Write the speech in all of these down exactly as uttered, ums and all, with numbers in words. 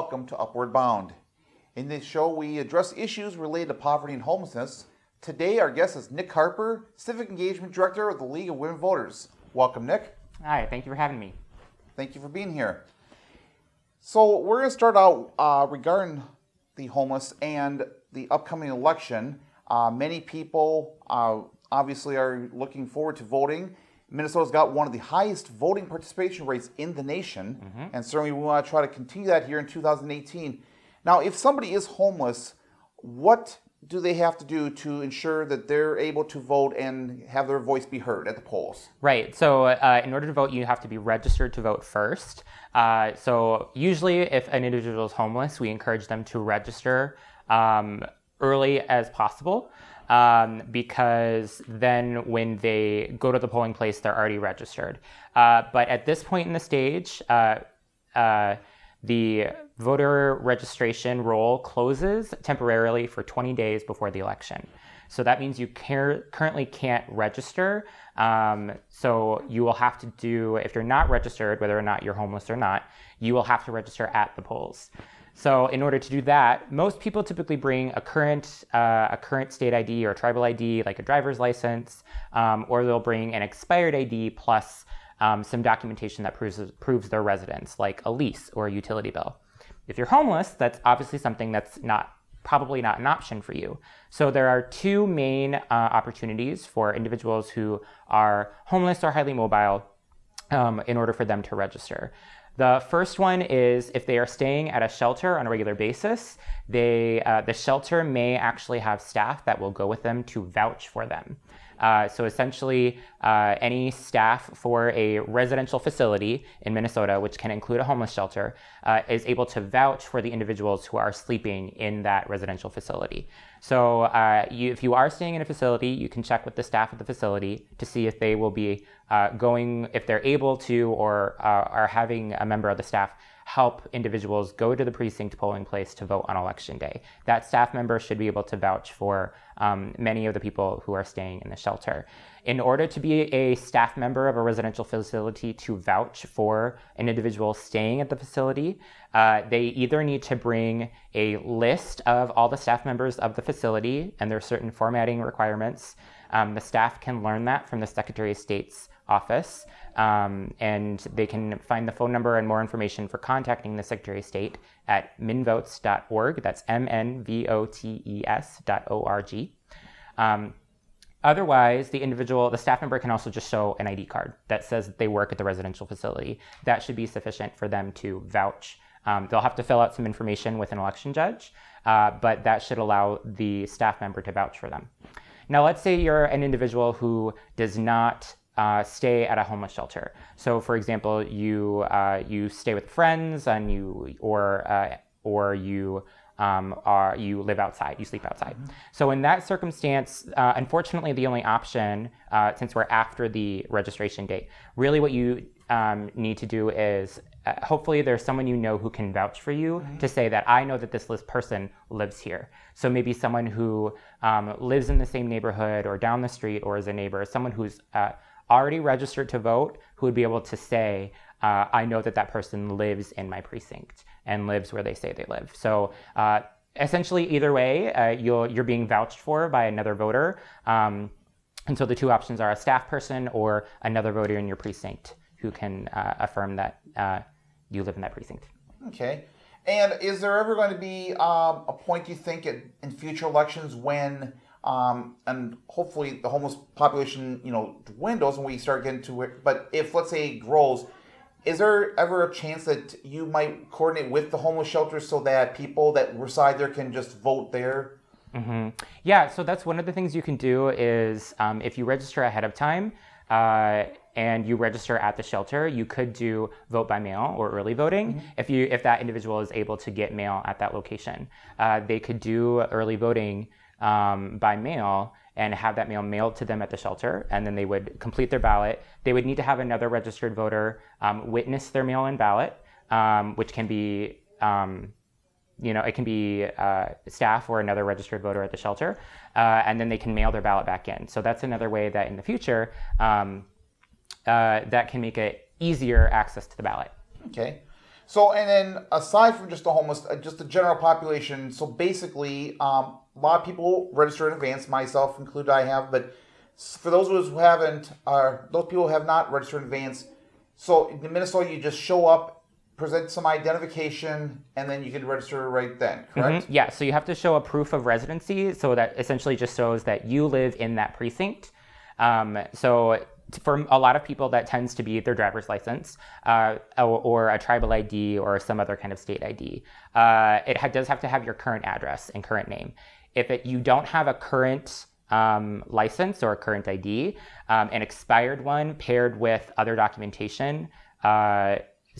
welcome to Upward Bound. In this show, we address issues related to poverty and homelessness. Today, our guest is Nick Harper, Civic Engagement Director of the League of Women Voters. Welcome, Nick. Hi, thank you for having me. Thank you for being here. So we're going to start out uh, regarding the homeless and the upcoming election. Uh, many people uh, obviously are looking forward to voting. Minnesota's got one of the highest voting participation rates in the nation, mm-hmm. and certainly we want to try to continue that here in two thousand eighteen. Now, if somebody is homeless, what do they have to do to ensure that they're able to vote and have their voice be heard at the polls? Right. So uh, in order to vote, you have to be registered to vote first. Uh, so usually if an individual is homeless, we encourage them to register um, early as possible. Um, because then when they go to the polling place, they're already registered. Uh, but at this point in the stage, uh, uh, the voter registration roll closes temporarily for twenty days before the election. So that means you car- currently can't register. Um, so you will have to do, if you're not registered, whether or not you're homeless or not, you will have to register at the polls. So in order to do that, most people typically bring a current uh, a current state I D or a tribal I D, like a driver's license, um, or they'll bring an expired I D plus um, some documentation that proves proves their residence, like a lease or a utility bill. If you're homeless, that's obviously something that's not probably not an option for you. So there are two main uh, opportunities for individuals who are homeless or highly mobile um, in order for them to register. The first one is if they are staying at a shelter on a regular basis, they uh, the shelter may actually have staff that will go with them to vouch for them. Uh, so essentially, uh, any staff for a residential facility in Minnesota, which can include a homeless shelter, uh, is able to vouch for the individuals who are sleeping in that residential facility. So uh, you, if you are staying in a facility, you can check with the staff at the facility to see if they will be uh, going, if they're able to, or uh, are having a member of the staff help individuals go to the precinct polling place to vote on election day. That staff member should be able to vouch for um, many of the people who are staying in the shelter. In order to be a staff member of a residential facility to vouch for an individual staying at the facility, uh, they either need to bring a list of all the staff members of the facility, and there are certain formatting requirements. Um, the staff can learn that from the Secretary of State's office, um, and they can find the phone number and more information for contacting the Secretary of State at minvotes dot org. That's M N V O T E S dot O R G. Um, otherwise, the individual, the staff member can also just show an I D card that says that they work at the residential facility. That should be sufficient for them to vouch. Um, they'll have to fill out some information with an election judge, uh, but that should allow the staff member to vouch for them. Now, let's say you're an individual who does not Uh, stay at a homeless shelter. So, for example, you uh, you stay with friends, and you or uh, or you um, are you live outside. You sleep outside. Mm-hmm. So, in that circumstance, uh, unfortunately, the only option, uh, since we're after the registration date, really what you um, need to do is uh, hopefully there's someone you know who can vouch for you, mm-hmm. to say that I know that this list person lives here. So maybe someone who um, lives in the same neighborhood or down the street, or is a neighbor, someone who's uh, already registered to vote, who would be able to say, uh, I know that that person lives in my precinct and lives where they say they live. So uh, essentially, either way, uh, you'll, you're being vouched for by another voter. Um, and so the two options are a staff person or another voter in your precinct who can uh, affirm that uh, you live in that precinct. Okay. And is there ever going to be um, a point, you think, in, in future elections when Um, and hopefully the homeless population, you know, dwindles and we start getting to it. But if, let's say, it grows, is there ever a chance that you might coordinate with the homeless shelters so that people that reside there can just vote there? Mm-hmm. Yeah, so that's one of the things you can do is um, if you register ahead of time uh, and you register at the shelter, you could do vote by mail or early voting. Mm-hmm. If you if that individual is able to get mail at that location. Uh, they could do early voting Um, by mail and have that mail mailed to them at the shelter, and then they would complete their ballot. They would need to have another registered voter um, witness their mail-in ballot, um, which can be, um, you know, it can be uh, staff or another registered voter at the shelter, uh, and then they can mail their ballot back in. So that's another way that in the future um, uh, that can make it easier access to the ballot. Okay. So, and then aside from just the homeless, uh, just the general population, so basically, um, a lot of people register in advance, myself included, I have, but for those of us who haven't, uh, those people who have not registered in advance, so in Minnesota, you just show up, present some identification, and then you can register right then, correct? Mm-hmm. Yeah, so you have to show a proof of residency, so that essentially just shows that you live in that precinct. Um, so for a lot of people, that tends to be their driver's license uh, or, or a tribal I D or some other kind of state I D. Uh, it ha- does have to have your current address and current name. If it, you don't have a current um, license or a current I D, um, an expired one paired with other documentation, uh,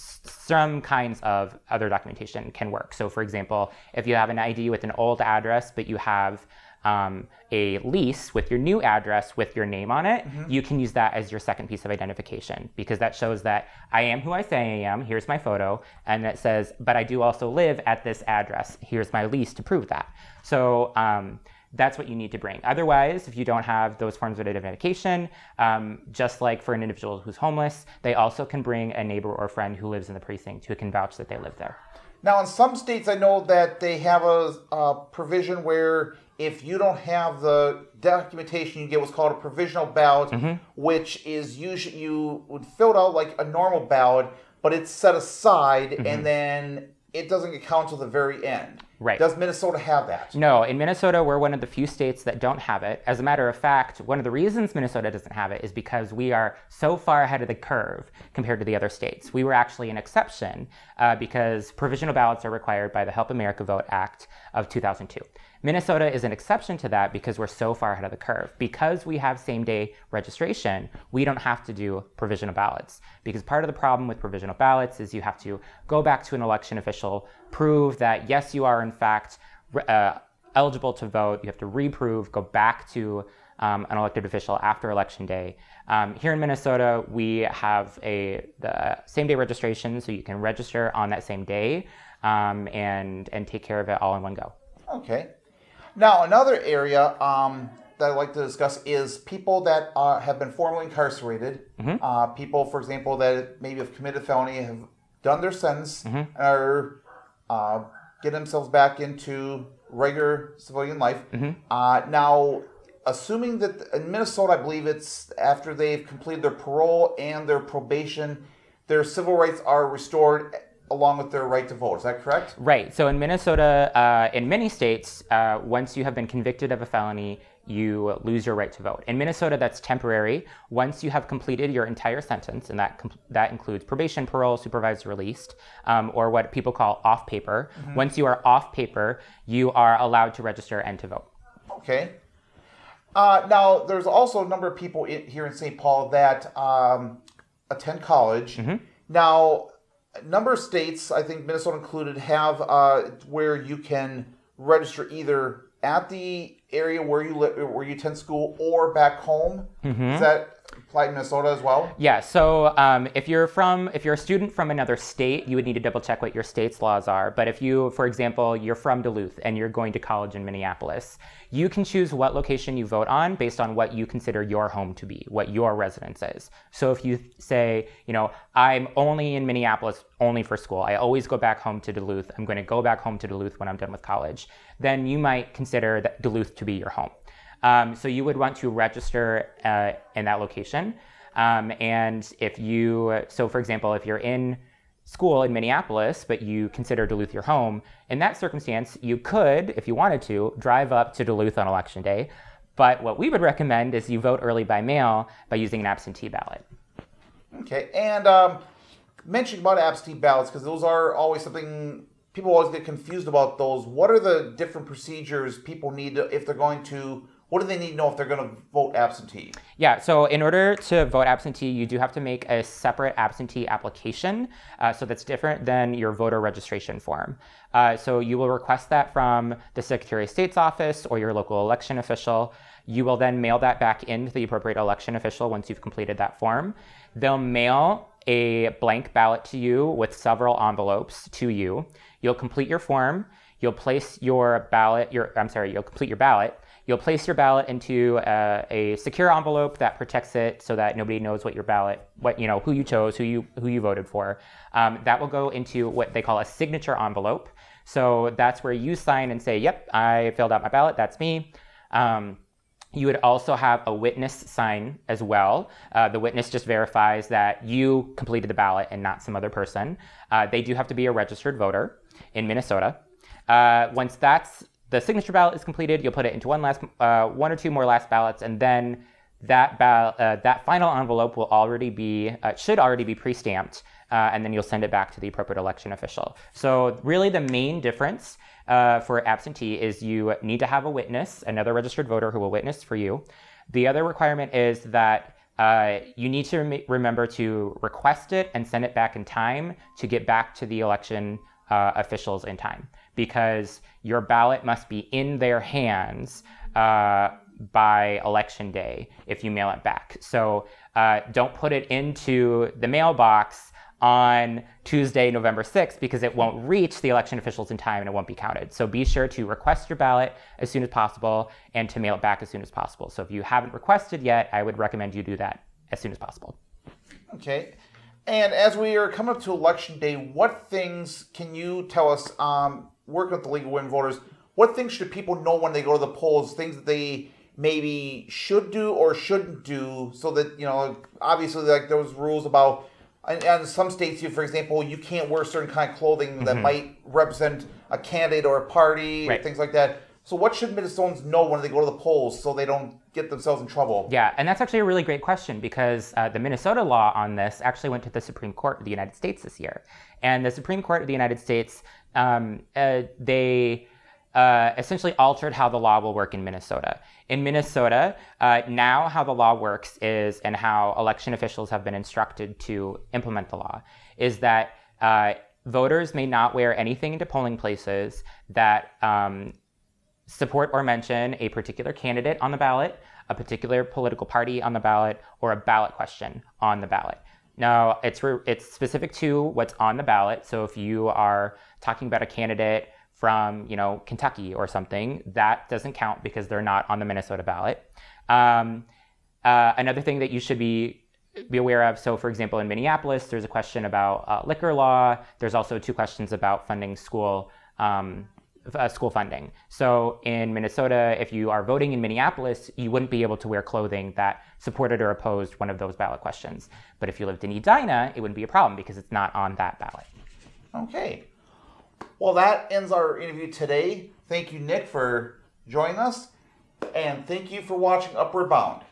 some kinds of other documentation can work. So for example, if you have an I D with an old address, but you have um, a lease with your new address with your name on it, mm-hmm. you can use that as your second piece of identification, because that shows that I am who I say I am, here's my photo, and it says, but I do also live at this address, here's my lease to prove that. So um, that's what you need to bring. Otherwise, if you don't have those forms of identification, um, just like for an individual who's homeless, they also can bring a neighbor or friend who lives in the precinct who can vouch that they live there. Now, in some states, I know that they have a, a provision where if you don't have the documentation, you get what's called a provisional ballot, mm-hmm. which is usually, you would fill it out like a normal ballot, but it's set aside, mm-hmm. and then it doesn't get counted till the very end. Right. Does Minnesota have that? No, in Minnesota, we're one of the few states that don't have it. As a matter of fact, one of the reasons Minnesota doesn't have it is because we are so far ahead of the curve compared to the other states. We were actually an exception uh, because provisional ballots are required by the Help America Vote Act of two thousand two. Minnesota is an exception to that because we're so far ahead of the curve. Because we have same-day registration, we don't have to do provisional ballots. Because part of the problem with provisional ballots is you have to go back to an election official, prove that, yes, you are in fact uh, eligible to vote. You have to reprove, go back to um, an elected official after Election Day. Um, here in Minnesota, we have a the same-day registration, so you can register on that same day um, and, and take care of it all in one go. Okay. Now, another area um, that I'd like to discuss is people that uh, have been formerly incarcerated. Mm-hmm. Uh, people, for example, that maybe have committed a felony, have done their sentence, mm-hmm. and are uh, getting themselves back into regular civilian life. Mm-hmm. Uh, now, assuming that in Minnesota, I believe it's after they've completed their parole and their probation, their civil rights are restored along with their right to vote. Is that correct? Right. So in Minnesota, uh, in many states, uh, once you have been convicted of a felony, you lose your right to vote. In Minnesota, that's temporary. Once you have completed your entire sentence, and that com- that includes probation, parole, supervised released, um, or what people call off paper. Mm-hmm. Once you are off paper, you are allowed to register and to vote. Okay. Uh, now, there's also a number of people in, here in Saint Paul that um, attend college. Mm-hmm. Now, a number of states, I think Minnesota included, have uh, where you can register either at the area where you live, where you attend school, or back home. Mm-hmm. Does that apply to Minnesota as well? Yeah. So um, if you're from, if you're a student from another state, you would need to double check what your state's laws are. But if you, for example, you're from Duluth and you're going to college in Minneapolis, you can choose what location you vote on based on what you consider your home to be, what your residence is. So if you say, you know, I'm only in Minneapolis only for school, I always go back home to Duluth, I'm going to go back home to Duluth when I'm done with college, then you might consider that Duluth to be your home. Um, so you would want to register uh, in that location. Um, and if you, so for example, if you're in school in Minneapolis, but you consider Duluth your home, in that circumstance, you could, if you wanted to, drive up to Duluth on Election Day. But what we would recommend is you vote early by mail by using an absentee ballot. Okay, and um, mentioning about absentee ballots, because those are always something, people always get confused about those. What are the different procedures people need to, if they're going to, what do they need to know if they're going to vote absentee? Yeah, so in order to vote absentee, you do have to make a separate absentee application. Uh, so that's different than your voter registration form. Uh, so you will request that from the Secretary of State's office or your local election official. You will then mail that back in to the appropriate election official once you've completed that form. They'll mail a blank ballot to you with several envelopes to you. You'll complete your form. You'll place your ballot, your, I'm sorry, you'll complete your ballot. you'll place your ballot into a, a secure envelope that protects it so that nobody knows what your ballot, what you know, who you chose, who you who you voted for. Um, that will go into what they call a signature envelope. So that's where you sign and say, "Yep, I filled out my ballot. That's me." Um, You would also have a witness sign as well. Uh, the witness just verifies that you completed the ballot and not some other person. Uh, they do have to be a registered voter in Minnesota. Uh, once that's the signature ballot is completed, you'll put it into one last, uh, one or two more last ballots, and then that ballot, uh, that final envelope will already be, uh, should already be pre-stamped, uh, and then you'll send it back to the appropriate election official. So really, the main difference Uh, for absentee is you need to have a witness, another registered voter who will witness for you. The other requirement is that uh, you need to rem- remember to request it and send it back in time to get back to the election uh, officials in time, because your ballot must be in their hands uh, by election day if you mail it back. So uh, don't put it into the mailbox on Tuesday, November sixth, because it won't reach the election officials in time and it won't be counted. So be sure to request your ballot as soon as possible and to mail it back as soon as possible. So if you haven't requested yet, I would recommend you do that as soon as possible. Okay. And as we are coming up to election day, what things can you tell us, um, working with the League of Women Voters, what things should people know when they go to the polls, things that they maybe should do or shouldn't do, so that, you know, obviously like those rules about, and in some states, you, for example, you can't wear certain kind of clothing that mm-hmm. might represent a candidate or a party, right. or things like that. So what should Minnesotans know when they go to the polls so they don't get themselves in trouble? Yeah, and that's actually a really great question, because uh, the Minnesota law on this actually went to the Supreme Court of the United States this year. And the Supreme Court of the United States, um, uh, they uh, essentially altered how the law will work in Minnesota. In Minnesota, uh, now how the law works is, and how election officials have been instructed to implement the law, is that uh, voters may not wear anything into polling places that um, support or mention a particular candidate on the ballot, a particular political party on the ballot, or a ballot question on the ballot. Now, it's re- it's specific to what's on the ballot. So if you are talking about a candidate from, you know, Kentucky or something, that doesn't count because they're not on the Minnesota ballot. Um, uh, another thing that you should be be aware of, so for example, in Minneapolis, there's a question about uh, liquor law. There's also two questions about funding school um, uh, school funding. So in Minnesota, if you are voting in Minneapolis, you wouldn't be able to wear clothing that supported or opposed one of those ballot questions. But if you lived in Edina, it wouldn't be a problem because it's not on that ballot. Okay. Well, that ends our interview today. Thank you, Nick, for joining us. And thank you for watching Upward Bound.